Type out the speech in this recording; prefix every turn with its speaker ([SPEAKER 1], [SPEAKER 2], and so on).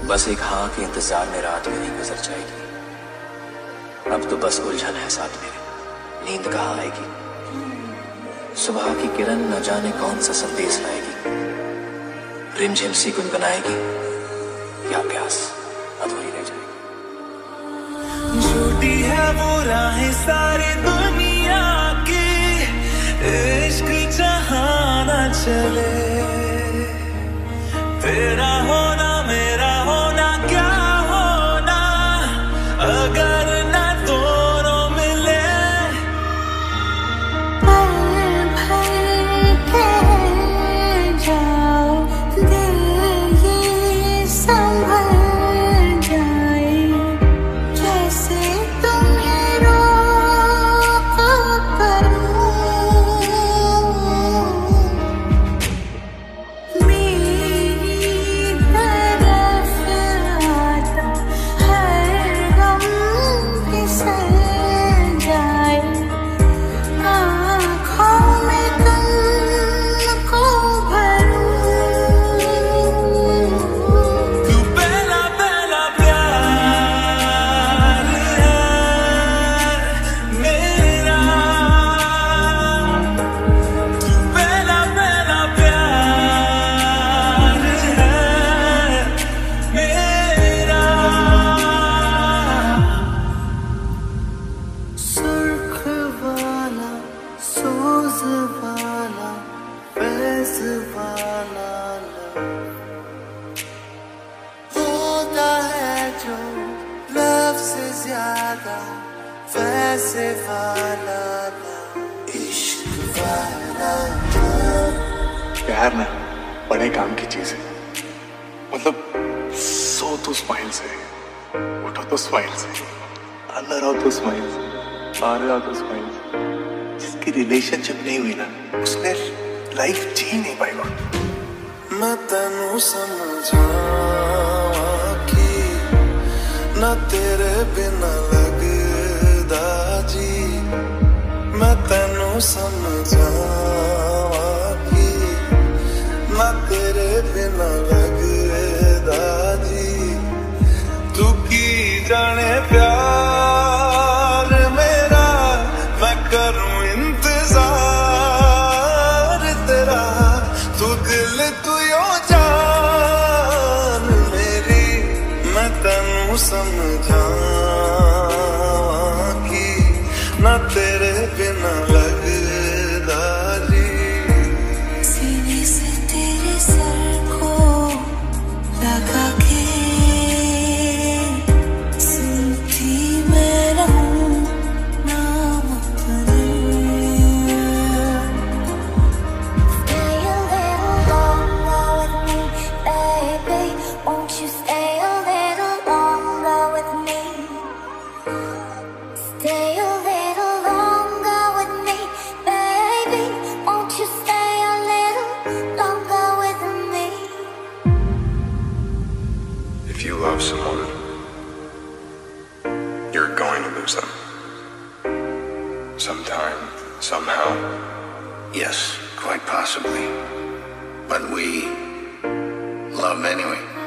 [SPEAKER 1] बस एक हाँ के इंतजार में रात मेरी गुजर जाएगी। अब तो बस उलझन है साथ मेरे, नींद कहाँ आएगी। सुबह की किरण न जाने कौन सा संदेश लाएगी। रिमझिम सी गुनगुनाएगी या प्यास अधूरी रह जाएगी।
[SPEAKER 2] झूठी है वो राहें सारी दुनिया की, इश्क जहां न चले। तेरा होना मेरा होना क्या होना, अगर न दोनों मिले।
[SPEAKER 3] पल भर के जाओ, दिल ये संभल जाए। जैसे तुम्हें रोक करूं, मेरी तरफ आता हर गम फिसल जाए। आँखों में तुमको भरूं,
[SPEAKER 2] तू पहला पहला प्यार है मेरा, तू पहला पहला प्यार है मेरा। सुर्ख वाला सोज वाला फैज वाला होता है जो लव से ज्यादा वैसे वाला इश्क वाला।
[SPEAKER 4] प्यार ना बड़े काम की चीज है। मतलब सो तो स्माइल से, उठो तो स्माइल से, अंदर आओ तो स्माइल से, बाहर आओ तो स्माइल से। जिसकी रिलेशनशिप नहीं हुई ना, उसने लाइफ जी नहीं पाएगा।
[SPEAKER 2] मैं तेनू समझावां कि ना तेरे बिना लगदा जी। मैं तेनू समझावां कि ना तेरे बिना लगदा जी। तू की जाने प्यार मेरा, मैं करूं इंतजार तेरा। तू दिल तू यो जान मेरी, मैं तेनू समझावां कि ना तेरे बिना लगदा जी।
[SPEAKER 3] सीने से तेरे सर को लगा के सुनती मैं रहूं नाम अपने। Stay a little longer with me, baby. Won't you stay a little longer with me? Stay a little longer with me, baby. Won't you stay a little longer with me?
[SPEAKER 5] If you love someone, you're going to lose them. Sometime, somehow. Yes, quite possibly. But we love anyway.